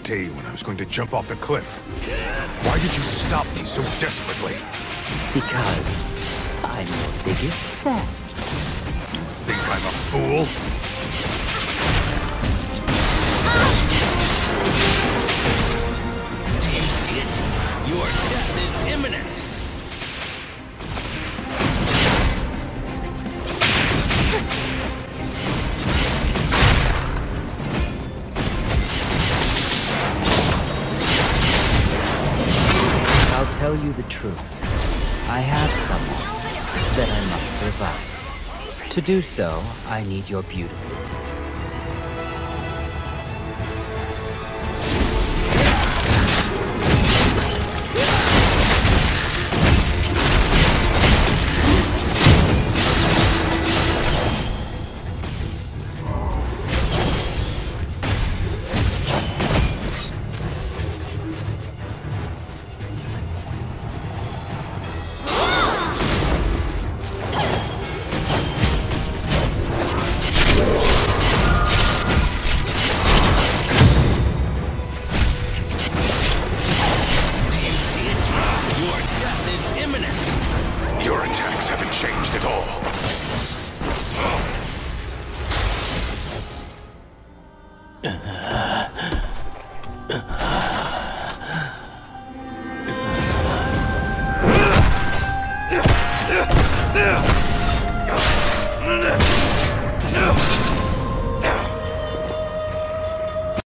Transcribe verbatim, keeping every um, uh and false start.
day when I was going to jump off the cliff. Why did you stop me so desperately? Because I'm your biggest fan. Think I'm a fool? Do you see it? Your death is imminent. I'll tell you the truth. I have someone that I must revive. To do so, I need your beautiful. Your attacks haven't changed at all. No!